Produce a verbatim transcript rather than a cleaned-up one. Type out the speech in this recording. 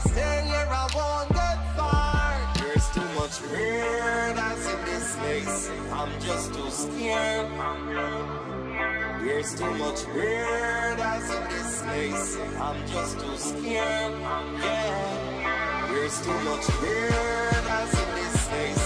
stay here, I won't get far. There's too much weirdness in this place, I'm just too scared. There's too much weirdness in this place, I'm just too scared. Yeah. There's too much weirdness in this place,